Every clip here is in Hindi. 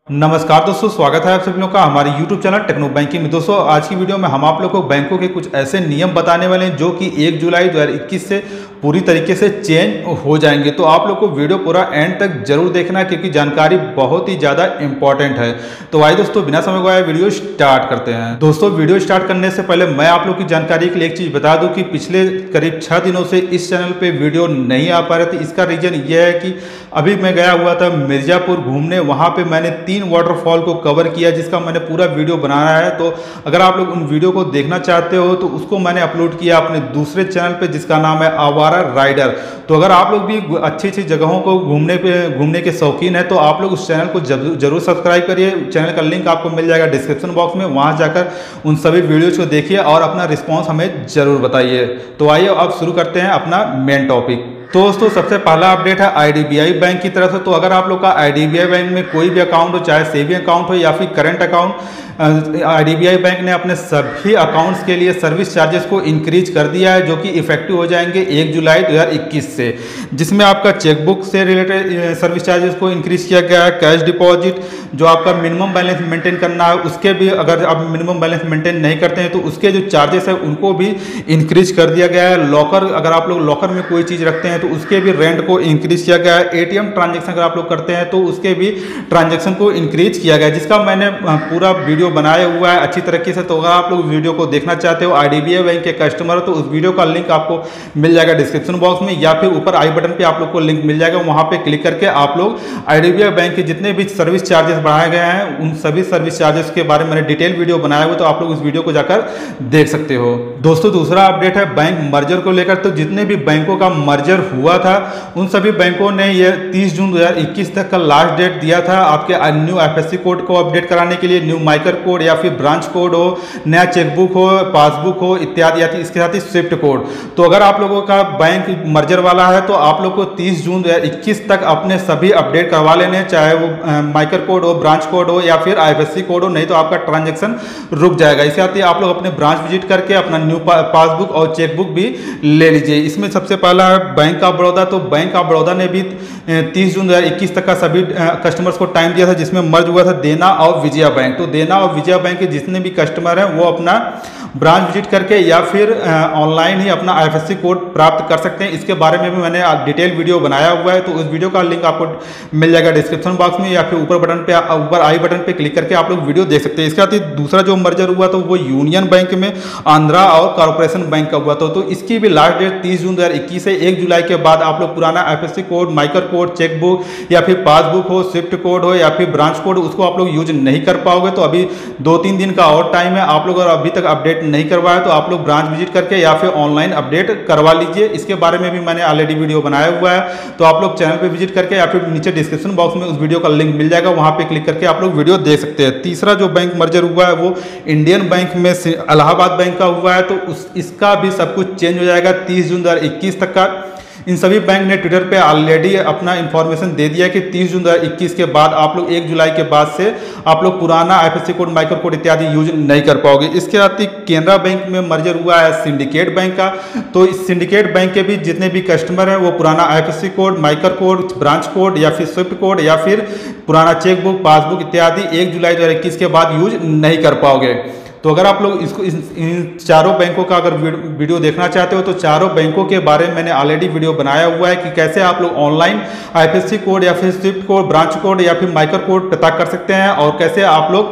नमस्कार दोस्तों, स्वागत है आप सभी लोगों का हमारे YouTube चैनल टेक्नो बैंकिंग में। दोस्तों आज की वीडियो में हम आप लोगों को बैंकों के कुछ ऐसे नियम बताने वाले हैं जो कि 1 जुलाई 2021 से पूरी तरीके से चेंज हो जाएंगे। तो आप लोग को वीडियो पूरा एंड तक जरूर देखना है क्योंकि जानकारी बहुत ही ज़्यादा इंपॉर्टेंट है। तो आइए दोस्तों बिना समय गवाए वीडियो स्टार्ट करते हैं। दोस्तों वीडियो स्टार्ट करने से पहले मैं आप लोग की जानकारी के लिए एक चीज़ बता दूँ कि पिछले करीब 6 दिनों से इस चैनल पर वीडियो नहीं आ पा रहे थे। इसका रीज़न ये है कि अभी मैं गया हुआ था मिर्ज़ापुर घूमने, वहाँ पे मैंने 3 वाटरफॉल को कवर किया जिसका मैंने पूरा वीडियो बनाया है। तो अगर आप लोग उन वीडियो को देखना चाहते हो तो उसको मैंने अपलोड किया अपने दूसरे चैनल पे जिसका नाम है आवारा राइडर। तो अगर आप लोग भी अच्छी अच्छी जगहों को घूमने के शौकीन है तो आप लोग उस चैनल को जरूर सब्सक्राइब करिए। चैनल का लिंक आपको मिल जाएगा डिस्क्रिप्शन बॉक्स में, वहाँ जाकर उन सभी वीडियोज़ को देखिए और अपना रिस्पॉन्स हमें ज़रूर बताइए। तो आइए अब शुरू करते हैं अपना मेन टॉपिक। तो दोस्तों सबसे पहला अपडेट है आईडीबीआई बैंक की तरफ से। तो अगर आप लोग का आईडीबीआई बैंक में कोई भी अकाउंट हो, चाहे सेविंग अकाउंट हो या फिर करंट अकाउंट, आईडीबीआई बैंक ने अपने सभी अकाउंट्स के लिए सर्विस चार्जेस को इंक्रीज कर दिया है जो कि इफेक्टिव हो जाएंगे 1 जुलाई 2021 से, जिसमें आपका चेकबुक से रिलेटेड सर्विस चार्जेस को इंक्रीज किया गया है। कैश डिपॉजिट जो आपका मिनिमम बैलेंस मेंटेन करना है उसके भी, अगर आप मिनिमम बैलेंस मेंटेन नहीं करते हैं तो उसके जो चार्जेस है उनको भी इंक्रीज कर दिया गया है। लॉकर, अगर आप लोग लॉकर में कोई चीज़ रखते हैं तो उसके भी रेंट को इंक्रीज किया गया है। एटीएम ट्रांजैक्शन अगर आप लोग करते हैं तो उसके भी ट्रांजैक्शन को इंक्रीज किया गया है, जिसका मैंने पूरा वीडियो बनाया हुआ है अच्छी तरीके से। तो अगर आप लोग वीडियो को देखना चाहते हो, आईडीबीआई बैंक के कस्टमर हो, तो उस वीडियो का लिंक आपको मिल जाएगा डिस्क्रिप्शन बॉक्स में या फिर ऊपर आई बटन पे आप लोग को लिंक मिल जाएगा। वहां पे क्लिक करके आप लोग आईडीबीआई बैंक के जितने भी सर्विस चार्जेस बढ़ाए गए हैं उन सभी सर्विस चार्जेस के बारे में मैंने डिटेल वीडियो बनाया हुआ, तो आप लोग उस वीडियो को जाकर देख सकते हो। दोस्तों दूसरा अपडेट है बैंक मर्जर को लेकर। तो जितने भी बैंकों का मर्जर हुआ था उन सभी बैंकों ने ये 30 जून 2021 तक का लास्ट डेट दिया था आपके न्यू एफएससी कोड को अपडेट कराने के लिए। न्यू माइकर कोड या फिर ब्रांच कोड हो, नया चेकबुक हो, पासबुक हो इत्यादि, इसके साथ ही स्विफ्ट कोड। तो अगर आप लोगों का बैंक मर्जर वाला है तो आप लोग को 30 जून 2021 तक अपने सभी अपडेट करवा लेने, चाहे वो माइकर कोड हो, ब्रांच कोड हो या फिर आईएफएससी कोड हो, नहीं तो आपका ट्रांजेक्शन रुक जाएगा। इसके साथ ही आप लोग अपने ब्रांच विजिट करके अपना न्यू पासबुक और चेकबुक भी ले लीजिए। इसमें सबसे पहला है बैंक ऑफ बड़ौदा। तो बैंक ऑफ बड़ौदा ने भी 30 जून 2021 तक का सभी कस्टमर्स को टाइम दिया था, जिसमें मर्ज हुआ था देना और विजया बैंक। तो देना और विजया बैंक के जितने भी कस्टमर हैं वो अपना ब्रांच विजिट करके या फिर ऑनलाइन ही अपना आईएफएससी कोड प्राप्त कर सकते हैं। इसके बारे में भी मैंने डिटेल वीडियो बनाया हुआ है, तो उस वीडियो का लिंक आपको मिल जाएगा डिस्क्रिप्शन बॉक्स में या फिर ऊपर आई बटन पे क्लिक करके आप लोग वीडियो देख सकते हैं। इसके साथ ही दूसरा जो मर्जर हुआ तो वो यूनियन बैंक में आंध्रा और कॉर्पोरेशन बैंक का हुआ था। तो इसकी भी लास्ट डेट 30 जून 2021 से 1 जुलाई के बाद आप लोग पुराना IFSC code, MICR code, chequebook या फिर पासबुक हो, स्विफ्ट कोड हो या फिर ब्रांच कोड, उसको आप लोग यूज नहीं कर पाओगे। तो अभी 2-3 दिन का और टाइम है। आप लोग अगर अभी तक अपडेट नहीं करवाया तो आप लोग ब्रांच विजिट करके या फिर ऑनलाइन अपडेट करवा लीजिए। इसके बारे में भी मैंने ऑलरेडी वीडियो बनाया हुआ है, तो आप लोग चैनल पे विजिट करके या फिर नीचे डिस्क्रिप्शन बॉक्स में उस वीडियो का लिंक मिल जाएगा, वहां पे क्लिक करके आप लोग वीडियो देख सकते हैं। तीसरा जो बैंक मर्जर हुआ है वो इंडियन बैंक में इलाहाबाद बैंक का हुआ है। तो इसका भी सब कुछ चेंज हो जाएगा 30 जून 2021 तक का। इन सभी बैंक ने ट्विटर पे ऑलरेडी अपना इंफॉर्मेशन दे दिया कि 30 जून 2021 के बाद आप लोग 1 जुलाई के बाद से आप लोग पुराना आईएफएससी कोड, माइक्रो कोड इत्यादि यूज नहीं कर पाओगे। इसके साथ ही केनरा बैंक में मर्जर हुआ है सिंडिकेट बैंक का। तो इस सिंडिकेट बैंक के भी जितने भी कस्टमर हैं वो पुराना IFSC code, micro code, branch code या फिर स्विफ्ट कोड या फिर पुराना चेकबुक, पासबुक इत्यादि 1 जुलाई 2021 के बाद यूज नहीं कर पाओगे। तो अगर आप लोग इन चारों बैंकों का अगर वीडियो देखना चाहते हो तो चारों बैंकों के बारे में मैंने ऑलरेडी वीडियो बनाया हुआ है कि कैसे आप लोग ऑनलाइन आईएफएससी कोड या फिर स्विफ्ट कोड, ब्रांच कोड या फिर माइक्रो कोड पता कर सकते हैं और कैसे आप लोग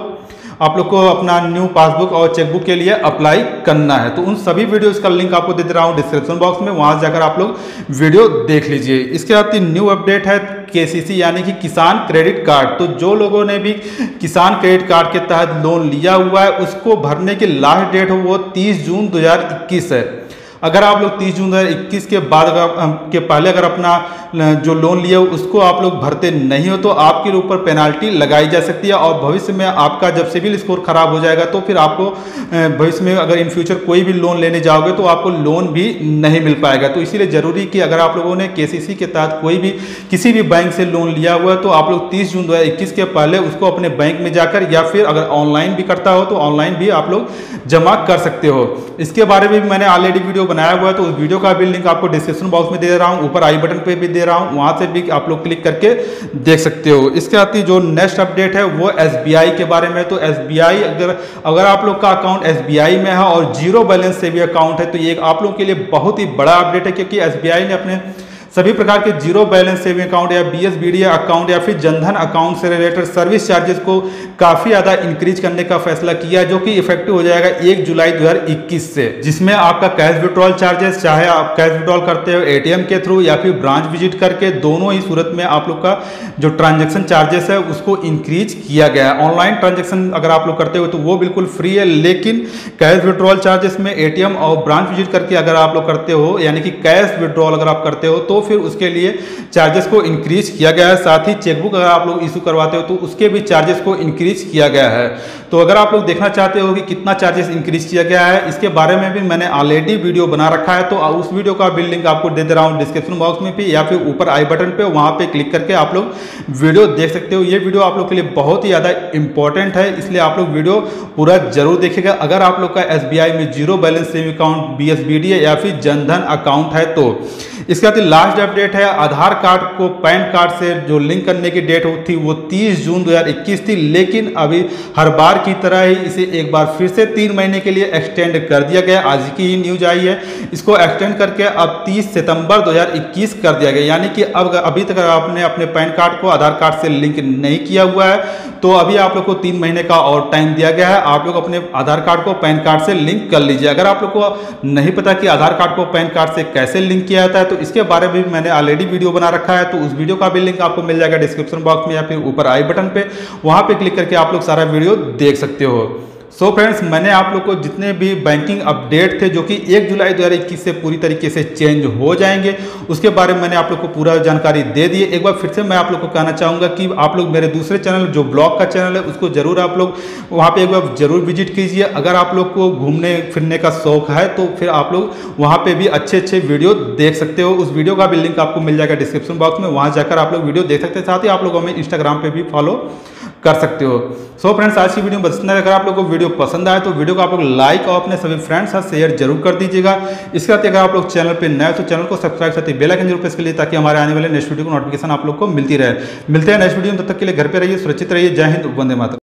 को अपना न्यू पासबुक और चेकबुक के लिए अप्लाई करना है। तो उन सभी वीडियोस का लिंक आपको दे दे रहा हूँ डिस्क्रिप्शन बॉक्स में, वहां जाकर आप लोग वीडियो देख लीजिए। इसके साथ ही न्यू अपडेट है केसीसी यानी कि किसान क्रेडिट कार्ड। तो जो लोगों ने भी किसान क्रेडिट कार्ड के तहत लोन लिया हुआ है उसको भरने की लास्ट डेट हो वो 30 जून 2021 है। अगर आप लोग 30 जून 2021 के बाद के पहले अगर अपना जो लोन लिया हो उसको आप लोग भरते नहीं हो तो आपके ऊपर पेनाल्टी लगाई जा सकती है और भविष्य में आपका जब सिविल स्कोर खराब हो जाएगा तो फिर आपको भविष्य में अगर इन फ्यूचर कोई भी लोन लेने जाओगे तो आपको लोन भी नहीं मिल पाएगा। तो इसीलिए जरूरी कि अगर आप लोगों ने केसीसी के तहत कोई भी किसी भी बैंक से लोन लिया हुआ है तो आप लोग 30 जून 2021 के पहले उसको अपने बैंक में जाकर या फिर अगर ऑनलाइन भी करता हो तो ऑनलाइन भी आप लोग जमा कर सकते हो। इसके बारे में भी मैंने ऑलरेडी वीडियो बनाया हुआ है, तो उस वीडियो का भी लिंक आपको डिस्क्रिप्शन बॉक्स में दे रहा हूँ, ऊपर आई बटन पे भी दे रहा हूँ, वहाँ से भी आप लोग क्लिक करके देख सकते हो। इसके साथ ही जो नेक्स्ट अपडेट है वो SBI के बारे में। तो SBI अगर आप लोग का अकाउंट SBI में है और जीरो बैलेंस से भी अकाउंट है तो ये आप लोगों के लिए बहुत ही बड़ा अपडेट है, क्योंकि SBI ने अपने सभी प्रकार के जीरो बैलेंस सेविंग अकाउंट या BSBD अकाउंट या फिर जनधन अकाउंट से रिलेटेड सर्विस चार्जेस को काफ़ी ज़्यादा इंक्रीज करने का फैसला किया है, जो कि इफेक्टिव हो जाएगा 1 जुलाई 2021 से, जिसमें आपका कैश विड्रॉल चार्जेस, चाहे आप कैश विड्रॉल करते हो ATM के थ्रू या फिर ब्रांच विजिट करके, दोनों ही सूरत में आप लोग का जो ट्रांजेक्शन चार्जेस है उसको इंक्रीज किया गया है। ऑनलाइन ट्रांजेक्शन अगर आप लोग करते हो तो वो बिल्कुल फ्री है, लेकिन कैश विड्रॉल चार्जेस में ATM और ब्रांच विजिट करके अगर आप लोग करते हो, यानी कि कैश विड्रॉल अगर आप करते हो तो फिर उसके लिए चार्जेस को इंक्रीज किया गया है। साथ ही चेकबुक अगर आप लोग इशू करवाते हो तो उसके भी चार्जेस को इंक्रीज किया गया है। तो अगर आप लोग देखना चाहते हो कि कितना चार्जेस इंक्रीज किया गया है, इसके बारे में भी मैंने ऑलरेडी वीडियो बना रखा है, तो उस वीडियो का भी लिंक आपको दे रहा हूँ डिस्क्रिप्शन बॉक्स में भी या फिर ऊपर आई बटन पे, वहां पे क्लिक करके आप लोग वीडियो देख सकते हो। ये वीडियो आप लोग के लिए बहुत ही ज़्यादा इंपॉर्टेंट है, इसलिए आप लोग वीडियो पूरा जरूर देखिएगा। अगर आप लोग का SBI में zero balance saving account BSBD है या फिर जनधन अकाउंट है तो इसके बाद लास्ट अपडेट है, आधार कार्ड को पैन कार्ड से जो लिंक करने की डेट थी वो 30 जून 2021 थी, लेकिन अभी हर बार की तरह ही इसे एक बार फिर से 3 महीने के लिए एक्सटेंड कर दिया गया। आज की ही न्यूज आई है, इसको एक्सटेंड करके अब 30 सितंबर 2021 कर दिया गया। यानी कि अब अभी तक आपने अपने पैन कार्ड को आधार कार्ड से लिंक नहीं किया हुआ है तो अभी आप लोग को 3 महीने का और टाइम दिया गया है, आप लोग अपने आधार कार्ड को पैन कार्ड से लिंक कर लीजिए। अगर आप लोग को नहीं पता कि आधार कार्ड को पैन कार्ड से कैसे लिंक किया जाता है तो इसके बारे में भी मैंने ऑलरेडी वीडियो बना रखा है, तो उस वीडियो का भी लिंक आपको मिल जाएगा डिस्क्रिप्शन बॉक्स में या फिर ऊपर आई बटन पे, वहां पे क्लिक करके आप लोग सारा वीडियो देख सकते हो। सो फ्रेंड्स, मैंने आप लोग को जितने भी बैंकिंग अपडेट थे जो कि 1 जुलाई 2021 से पूरी तरीके से चेंज हो जाएंगे, उसके बारे में मैंने आप लोग को पूरा जानकारी दे दी है। एक बार फिर से मैं आप लोग को कहना चाहूँगा कि आप लोग मेरे दूसरे चैनल जो ब्लॉग का चैनल है उसको जरूर आप लोग वहाँ पे एक बार जरूर विजिट कीजिए। अगर आप लोग को घूमने फिरने का शौक है तो फिर आप लोग वहाँ पर भी अच्छे अच्छे वीडियो देख सकते हो। उस वीडियो का भी लिंक आपको मिल जाएगा डिस्क्रिप्शन बॉक्स में, वहाँ जाकर आप लोग वीडियो देख सकते हैं। साथ ही आप लोग हमें इंस्टाग्राम पर भी फॉलो कर सकते हो। सो फ्रेंड्स, आज की वीडियो में बस इतना। अगर आप लोगों को वीडियो पसंद आए तो वीडियो को आप लोग लाइक और अपने सभी फ्रेंड्स साथ शेयर जरूर कर दीजिएगा। इसके साथ अगर आप लोग चैनल पे नए तो चैनल को सब्सक्राइब करते बेल आइकन जरूर प्रेस कर लिए, ताकि हमारे आने वाले नेक्स्ट वीडियो को नोटिफिकेशन आप लोग को मिलती रहे। मिलते हैं नेक्स्ट वीडियो में, तब तक के लिए घर पे रहिए, सुरक्षित रहिए। जय हिंद, वंदे मातरम।